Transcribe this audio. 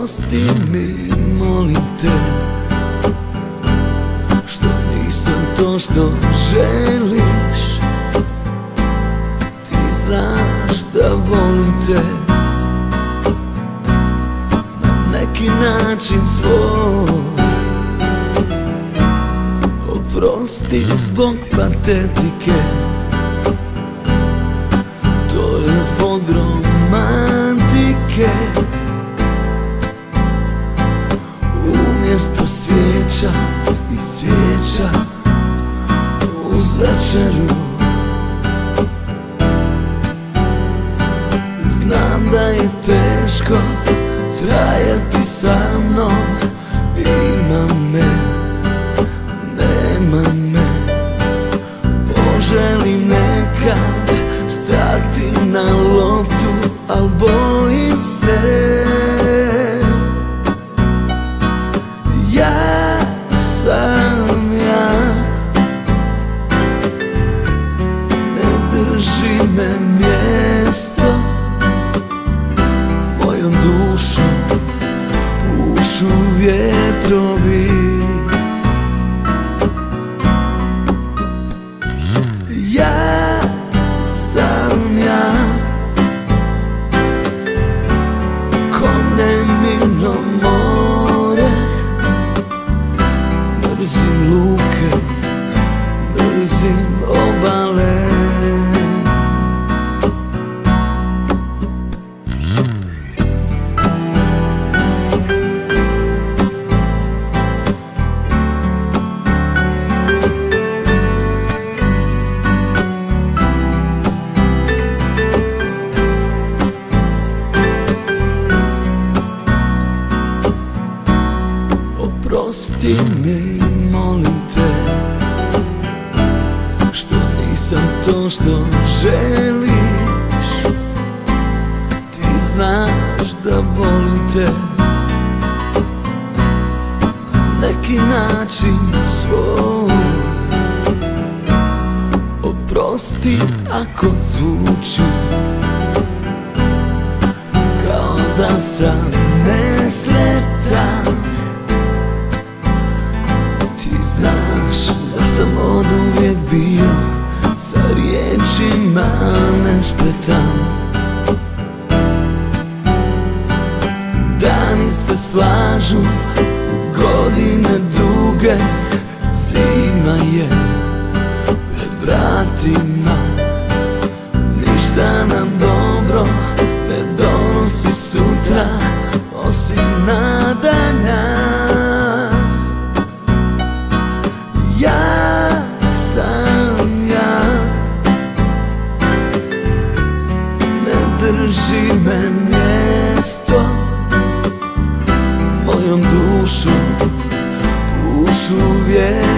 Oprosti mi, molim te, što nisam to što želiš. Ti znaš da volim te na neki način svoj. Oprosti zbog patetike, to je zbog romantike. Umjesto svijeća i cvijeća uz večeru, znam da je teško trajati sa mnom. Ima me, nema me, poželim nekad stati na loptu, al bojim se. Ja sam ja, ne drži me mjesto, mojom dušom pušu vjetrovi. Ja sam ja, ko nemirno more, mrzim luke, mrzim obale. Oprosti mi, molim te, što nisam to što želiš. Ti znaš da volim te na neki način svoj. Oprosti ako zvuči kao da sam nesretan. Znaš da sam oduvijek bio sa riječima nespretan. Dani se slažu, godine duge, zima je pred vratima. Ništa nam dobro ne donosi sutra osim nadanja. Ja sam ja, ne drži me mjesto, mojom dušom pušu vjetrovi.